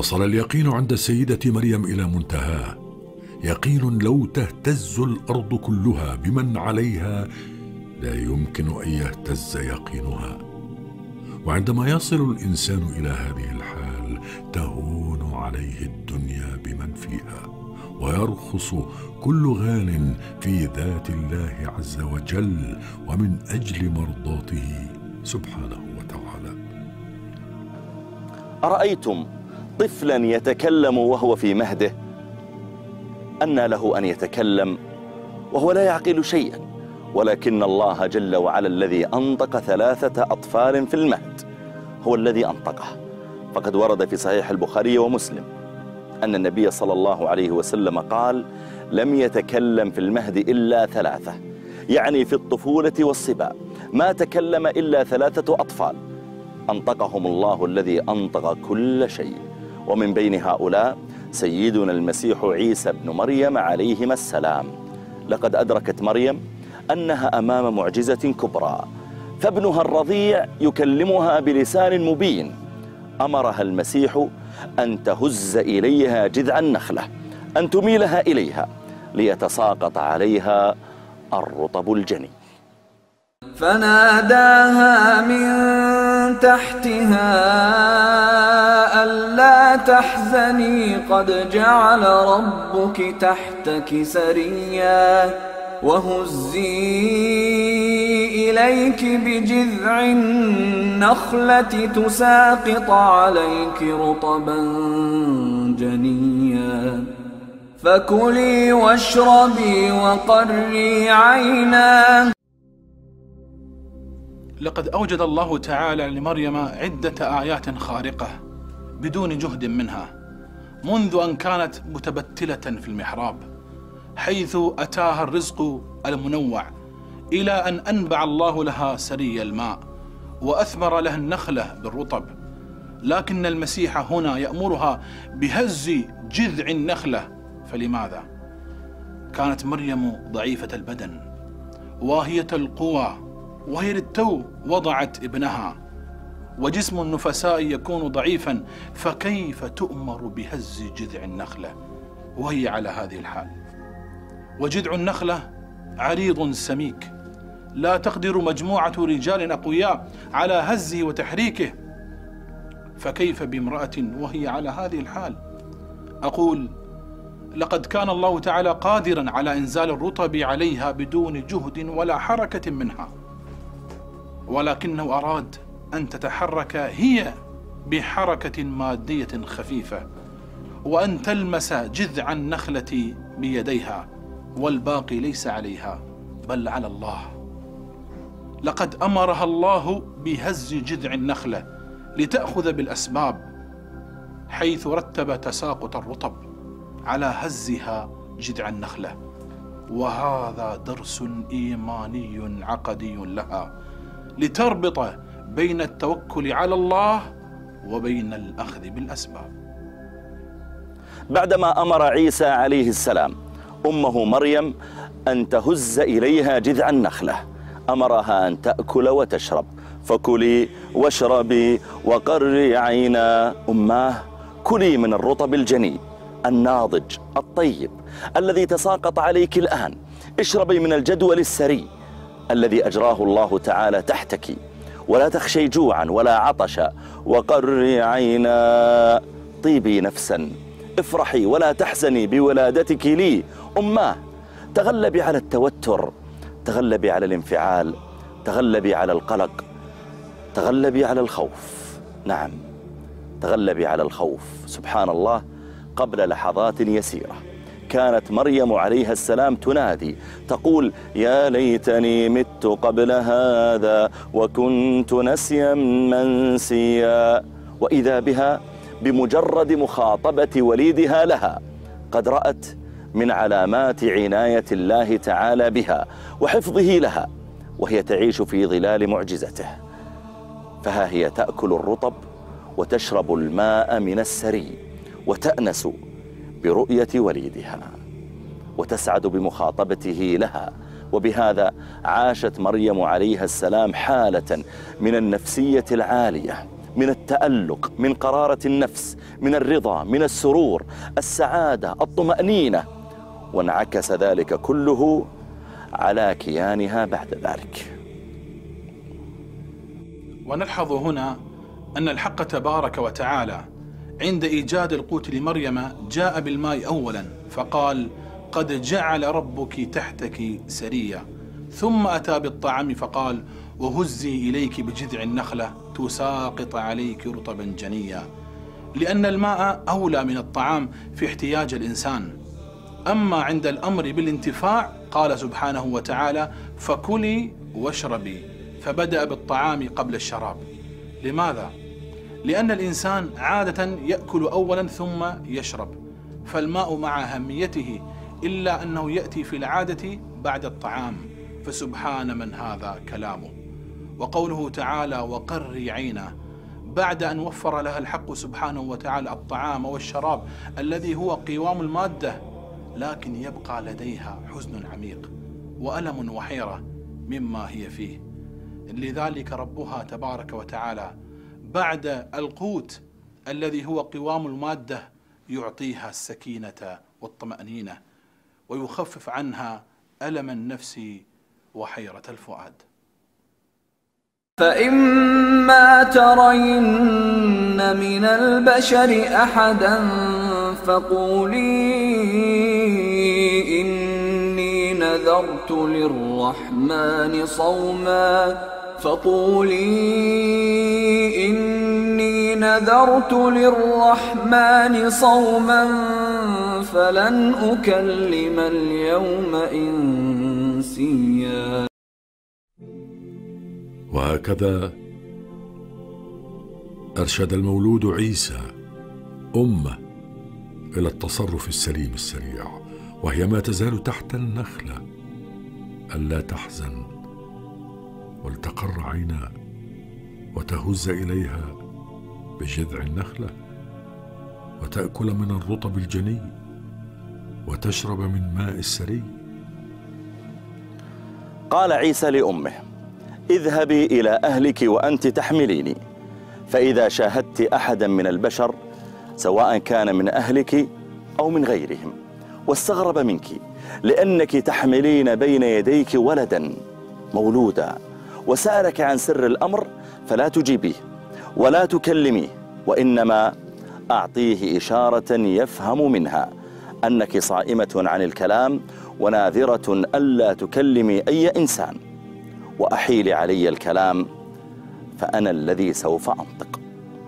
وصل اليقين عند السيدة مريم إلى منتهاه، يقين لو تهتز الأرض كلها بمن عليها لا يمكن أن يهتز يقينها. وعندما يصل الإنسان إلى هذه الحال تهون عليه الدنيا بمن فيها، ويرخص كل غال في ذات الله عز وجل ومن أجل مرضاته سبحانه وتعالى. أرأيتم طفلا يتكلم وهو في مهده؟ أنى له أن يتكلم وهو لا يعقل شيئا، ولكن الله جل وعلا الذي أنطق 3 أطفال في المهد هو الذي أنطقه. فقد ورد في صحيح البخاري ومسلم أن النبي صلى الله عليه وسلم قال: لم يتكلم في المهد إلا 3، يعني في الطفولة والصبا ما تكلم إلا 3 أطفال أنطقهم الله الذي أنطق كل شيء. ومن بين هؤلاء سيدنا المسيح عيسى بن مريم عليهما السلام. لقد أدركت مريم أنها أمام معجزة كبرى، فابنها الرضيع يكلمها بلسان مبين. أمرها المسيح أن تهز إليها جذع النخلة، أن تميلها إليها ليتساقط عليها الرطب الجني. فناداها من تحتها ألا تحزني قد جعل ربك تحتك سريا وهزي إليك بجذع النخلة تساقط عليك رطبا جنيا فكلي واشربي وقري عينا. لقد أوجد الله تعالى لمريم عدة آيات خارقة بدون جهد منها، منذ أن كانت متبتلة في المحراب حيث أتاها الرزق المنوع، إلى أن أنبع الله لها سري الماء وأثمر لها النخلة بالرطب. لكن المسيح هنا يأمرها بهز جذع النخلة. فلماذا؟ كانت مريم ضعيفة البدن واهية القوى، وهي للتو وضعت ابنها، وجسم النفساء يكون ضعيفا، فكيف تؤمر بهز جذع النخلة وهي على هذه الحال؟ وجذع النخلة عريض سميك، لا تقدر مجموعة رجال أقوياء على هزه وتحريكه، فكيف بامرأة وهي على هذه الحال؟ أقول لقد كان الله تعالى قادرا على إنزال الرطب عليها بدون جهد ولا حركة منها، ولكنه أراد أن تتحرك هي بحركة مادية خفيفة، وأن تلمس جذع النخلة بيديها، والباقي ليس عليها بل على الله. لقد أمرها الله بهز جذع النخلة لتأخذ بالأسباب، حيث رتب تساقط الرطب على هزها جذع النخلة. وهذا درس إيماني عقدي لها، لتربط بين التوكل على الله وبين الأخذ بالأسباب. بعدما أمر عيسى عليه السلام أمه مريم أن تهز إليها جذع النخلة، أمرها أن تأكل وتشرب. فكلي واشربي وقري عينا. أماه كلي من الرطب الجني الناضج الطيب الذي تساقط عليك الآن، اشربي من الجدول السري الذي أجراه الله تعالى تحتك، ولا تخشي جوعا ولا عطشا. وقري عينا، طيبي نفسا، افرحي ولا تحزني بولادتك لي. أماه تغلبي على التوتر، تغلبي على الانفعال، تغلبي على القلق، تغلبي على الخوف. نعم، تغلبي على الخوف. سبحان الله، قبل لحظات يسيرة كانت مريم عليها السلام تنادي تقول: يا ليتني مت قبل هذا وكنت نسيا منسيا. وإذا بها بمجرد مخاطبة وليدها لها قد رأت من علامات عناية الله تعالى بها وحفظه لها، وهي تعيش في ظلال معجزته. فها هي تأكل الرطب وتشرب الماء من السري، وتأنس برؤية وليدها وتسعد بمخاطبته لها. وبهذا عاشت مريم عليها السلام حالة من النفسية العالية من التألق، من قرارة النفس، من الرضا، من السرور، السعادة، الطمأنينة، وانعكس ذلك كله على كيانها بعد ذلك. ونلحظ هنا أن الحق تبارك وتعالى عند إيجاد القوت لمريم جاء بالماء أولا فقال: قد جعل ربك تحتك سريا، ثم أتى بالطعام فقال: وهزي إليك بجذع النخلة تساقط عليك رطبا جنيا، لأن الماء أولى من الطعام في احتياج الإنسان. أما عند الأمر بالانتفاع قال سبحانه وتعالى: فكلي واشربي، فبدأ بالطعام قبل الشراب. لماذا؟ لأن الإنسان عادة يأكل أولا ثم يشرب، فالماء مع أهميته إلا أنه يأتي في العادة بعد الطعام، فسبحان من هذا كلامه. وقوله تعالى: وقري عينه، بعد أن وفر لها الحق سبحانه وتعالى الطعام والشراب الذي هو قوام المادة، لكن يبقى لديها حزن عميق وألم وحيرة مما هي فيه. لذلك ربها تبارك وتعالى بعد القوت الذي هو قوام المادة يعطيها السكينة والطمأنينة، ويخفف عنها ألم النفس وحيرة الفؤاد. فإما ترين من البشر أحدا فقولي إني نذرت للرحمن صوما فلن أكلم اليوم إنسيا. وهكذا أرشد المولود عيسى أمه إلى التصرف السليم السريع، وهي ما تزال تحت النخلة، ألا تحزن ولتقر عيناه، وتهز إليها بجذع النخلة، وتأكل من الرطب الجني، وتشرب من ماء السري. قال عيسى لأمه: اذهبي إلى أهلك وأنت تحمليني، فإذا شاهدت أحدا من البشر سواء كان من أهلك أو من غيرهم واستغرب منك لأنك تحملين بين يديك ولدا مولودا وسألك عن سر الأمر، فلا تجيبيه ولا تكلميه، وإنما أعطيه إشارة يفهم منها أنك صائمة عن الكلام وناذرة ألا تكلمي أي إنسان، وأحيلي علي الكلام فأنا الذي سوف أنطق.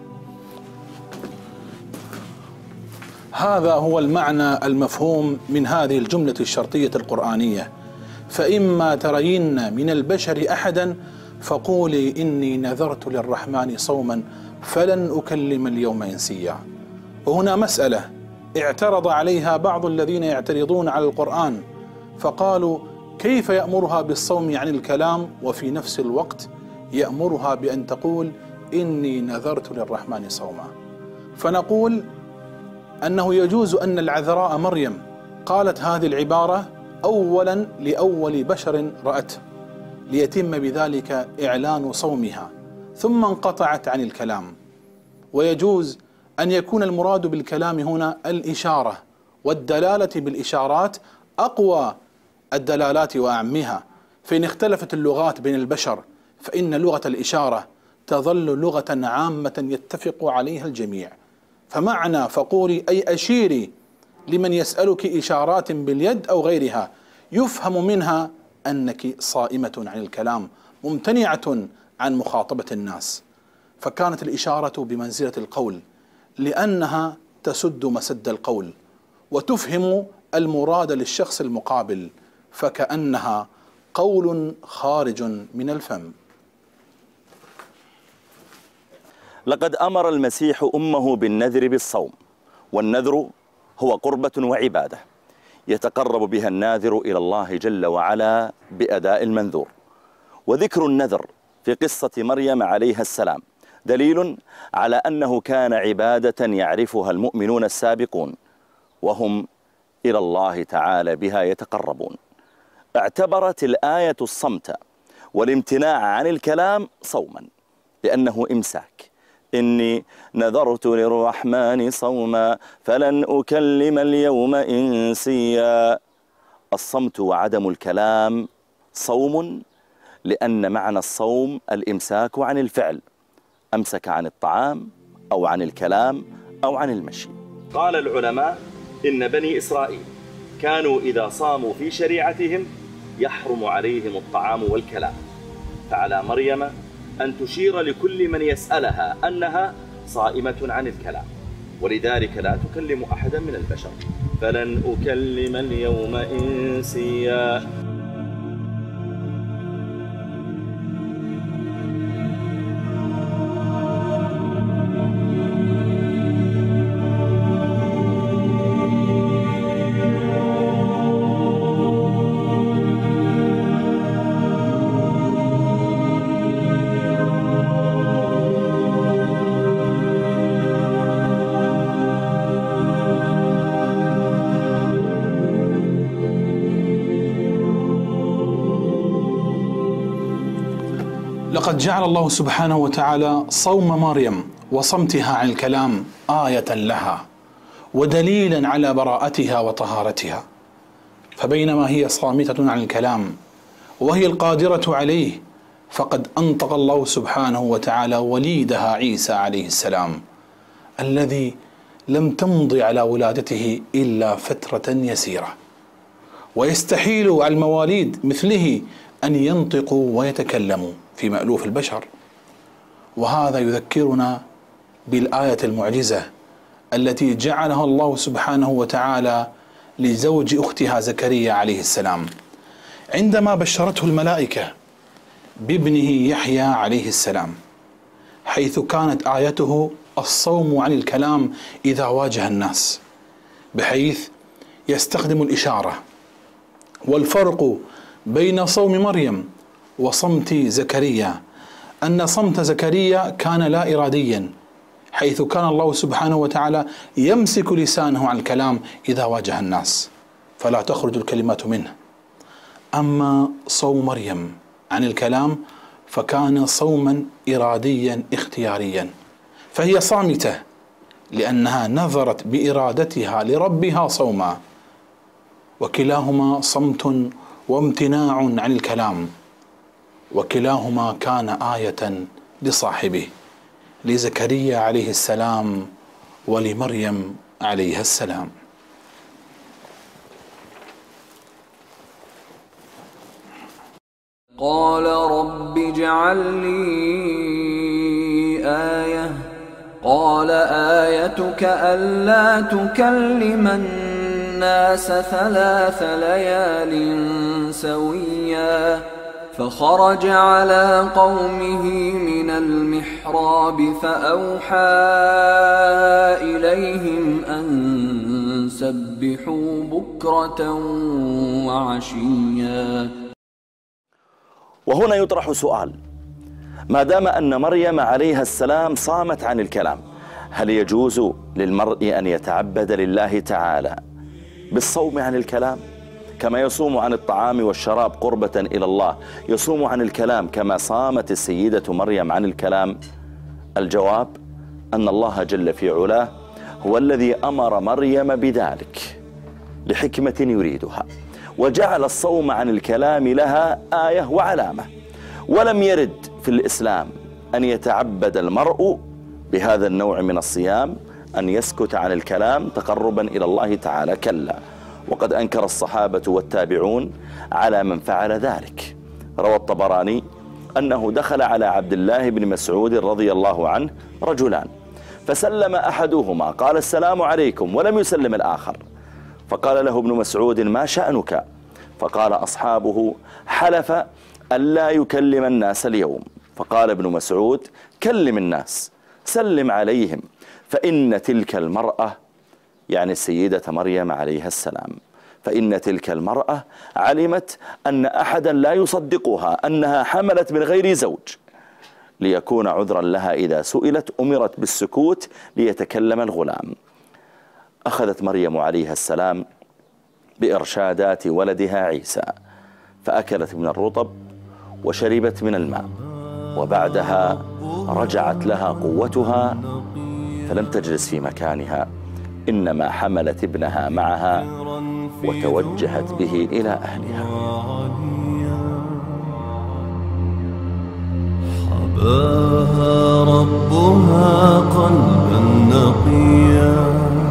هذا هو المعنى المفهوم من هذه الجملة الشرطية القرآنية: فإما ترين من البشر أحدا فقولي إني نذرت للرحمن صوما فلن أكلم اليوم إنسيا. وهنا مسألة اعترض عليها بعض الذين يعترضون على القرآن، فقالوا: كيف يأمرها بالصوم عن الكلام وفي نفس الوقت يأمرها بأن تقول إني نذرت للرحمن صوما؟ فنقول أنه يجوز أن العذراء مريم قالت هذه العبارة أولا لأول بشر رأته ليتم بذلك إعلان صومها، ثم انقطعت عن الكلام. ويجوز أن يكون المراد بالكلام هنا الإشارة، والدلالة بالإشارات أقوى الدلالات وأعمها، فإن اختلفت اللغات بين البشر فإن لغة الإشارة تظل لغة عامة يتفق عليها الجميع. فمعنى فقولي أي أشيري لمن يسألك إشارات باليد أو غيرها يفهم منها أنك صائمة عن الكلام ممتنعة عن مخاطبة الناس. فكانت الإشارة بمنزلة القول لأنها تسد مسد القول وتفهم المراد للشخص المقابل، فكأنها قول خارج من الفم. لقد أمر المسيح أمه بالنذر بالصوم، والنذر هو قربة وعبادة يتقرب بها الناذر إلى الله جل وعلا بأداء المنذور. وذكر النذر في قصة مريم عليها السلام دليل على أنه كان عبادة يعرفها المؤمنون السابقون، وهم إلى الله تعالى بها يتقربون. اعتبرت الآية الصمت والامتناع عن الكلام صوما، لأنه إمساك إني نذرت للرحمن صوما فلن أكلم اليوم إنسيا. الصمت وعدم الكلام صوم، لأن معنى الصوم الإمساك عن الفعل، أمسك عن الطعام أو عن الكلام أو عن المشي. قال العلماء إن بني إسرائيل كانوا إذا صاموا في شريعتهم يحرم عليهم الطعام والكلام، فعلى مريم أن تشير لكل من يسألها أنها صائمة عن الكلام، ولذلك لا تكلم أحدا من البشر. فلن أكلم اليوم إنسيا. لقد جعل الله سبحانه وتعالى صوم مريم وصمتها عن الكلام آية لها ودليلا على براءتها وطهارتها، فبينما هي صامتة عن الكلام وهي القادرة عليه، فقد أنطق الله سبحانه وتعالى وليدها عيسى عليه السلام الذي لم تمضي على ولادته إلا فترة يسيرة، ويستحيل على المواليد مثله أن ينطقوا ويتكلموا في مألوف البشر. وهذا يذكرنا بالآية المعجزة التي جعلها الله سبحانه وتعالى لزوج أختها زكريا عليه السلام عندما بشرته الملائكة بابنه يحيى عليه السلام، حيث كانت آيته الصوم عن الكلام إذا واجه الناس، بحيث يستخدم الإشارة. والفرق بين صوم مريم وصمت زكريا أن صمت زكريا كان لا إراديا، حيث كان الله سبحانه وتعالى يمسك لسانه عن الكلام إذا واجه الناس فلا تخرج الكلمات منه. أما صوم مريم عن الكلام فكان صوما إراديا اختياريا، فهي صامتة لأنها نذرت بإرادتها لربها صوما، وكلاهما صمت وامتناع عن الكلام، وكلاهما كان آية لصاحبه، لزكريا عليه السلام ولمريم عليها السلام. قال رب اجعل لي آية، قال آيتك ألا تكلم الناس 3 ليال سويا. فخرج على قومه من المحراب فأوحى إليهم أن سبحوا بكرة وعشيا. وهنا يطرح سؤال: ما دام أن مريم عليها السلام صامت عن الكلام، هل يجوز للمرء أن يتعبد لله تعالى بالصوم عن الكلام كما يصوم عن الطعام والشراب قربة إلى الله، يصوم عن الكلام كما صامت السيدة مريم عن الكلام؟ الجواب أن الله جل في علاه هو الذي أمر مريم بذلك لحكمة يريدها، وجعل الصوم عن الكلام لها آية وعلامة. ولم يرد في الإسلام أن يتعبد المرء بهذا النوع من الصيام، أن يسكت عن الكلام تقربا إلى الله تعالى، كلا، وقد أنكر الصحابة والتابعون على من فعل ذلك. روى الطبراني أنه دخل على عبد الله بن مسعود رضي الله عنه رجلان، فسلم أحدهما قال السلام عليكم ولم يسلم الآخر، فقال له ابن مسعود ما شأنك؟ فقال أصحابه حلف ألا يكلم الناس اليوم. فقال ابن مسعود كلم الناس، سلم عليهم، فإن تلك المرأة، يعني السيدة مريم عليها السلام، فإن تلك المرأة علمت أن أحدا لا يصدقها أنها حملت من غير زوج، ليكون عذرا لها إذا سئلت أمرت بالسكوت ليتكلم الغلام. أخذت مريم عليها السلام بإرشادات ولدها عيسى، فأكلت من الرطب وشربت من الماء، وبعدها رجعت لها قوتها فلم تجلس في مكانها، إنما حملت ابنها معها وتوجهت به إلى أهلها. حباها ربها قلبا نقيا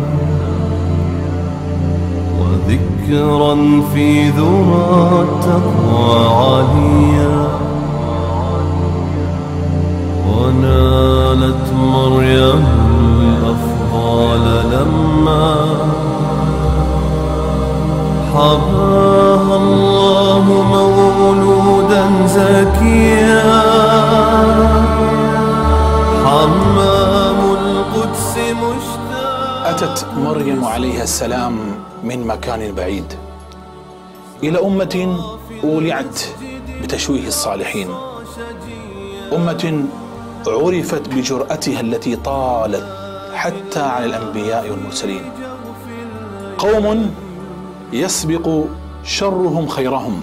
وذكرا في ذرى التقوى عاليا، ونالت مريم الأفضال لما حباها الله مولودا زكيا، حمام القدس مشتاق. أتت مريم عليها السلام من مكان بعيد إلى أمة أولعت بتشويه الصالحين، أمة عرفت بجرأتها التي طالت حتى على الأنبياء والمرسلين، قوم يسبق شرهم خيرهم،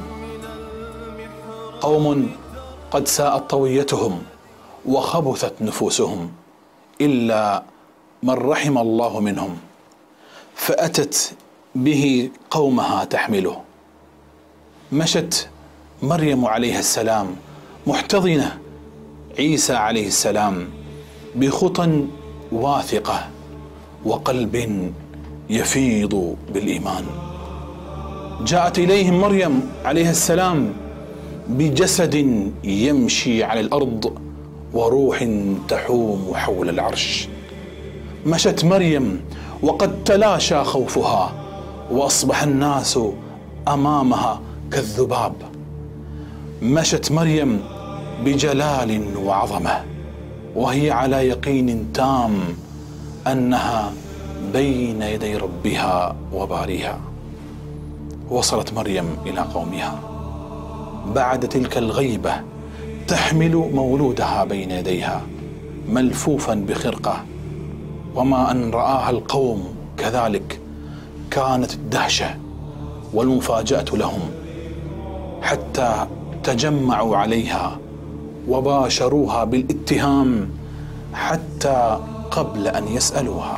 قوم قد ساءت طويتهم وخبثت نفوسهم إلا من رحم الله منهم، فأتت به قومها تحمله. مشت مريم عليها السلام محتضنة عيسى عليه السلام بخطى واثقة وقلب يفيض بالإيمان. جاءت إليهم مريم عليها السلام بجسد يمشي على الأرض وروح تحوم حول العرش. مشت مريم وقد تلاشى خوفها وأصبح الناس أمامها كالذباب. مشت مريم بجلال وعظمة وهي على يقين تام أنها بين يدي ربها وباريها. وصلت مريم إلى قومها بعد تلك الغيبة تحمل مولودها بين يديها ملفوفا بخرقة، وما أن رآها القوم كذلك كانت الدهشة والمفاجأة لهم حتى تجمعوا عليها وباشروها بالاتهام حتى قبل أن يسألوها.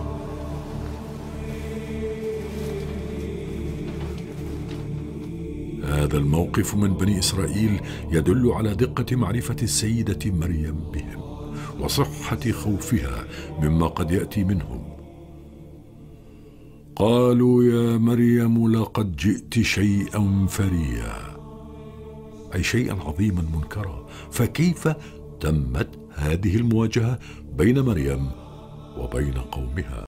هذا الموقف من بني إسرائيل يدل على دقة معرفة السيدة مريم بهم وصحة خوفها مما قد يأتي منهم. قالوا يا مريم لقد جئت شيئا فريا، أي شيئا عظيما منكرا. فكيف تمت هذه المواجهة بين مريم وبين قومها؟